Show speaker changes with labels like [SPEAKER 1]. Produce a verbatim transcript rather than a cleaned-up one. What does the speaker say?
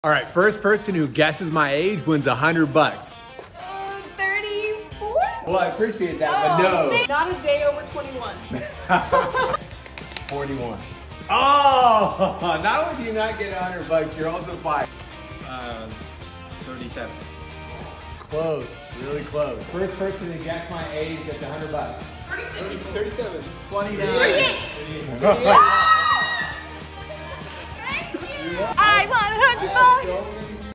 [SPEAKER 1] All right, first person who guesses my age wins a hundred bucks.
[SPEAKER 2] Uh, thirty-four?
[SPEAKER 1] Well, I appreciate that, but no.
[SPEAKER 2] Not a day over twenty-one.
[SPEAKER 1] forty-one. Oh, not only do you not get a hundred bucks, you're also fired.
[SPEAKER 3] Uh, thirty-seven.
[SPEAKER 1] Close, really close. First person to guess my age gets a hundred bucks.
[SPEAKER 2] thirty-six.
[SPEAKER 1] thirty-seven.
[SPEAKER 3] twenty-nine.
[SPEAKER 2] thirty-eight.
[SPEAKER 1] thirty-eight.
[SPEAKER 2] I want a hundred bucks.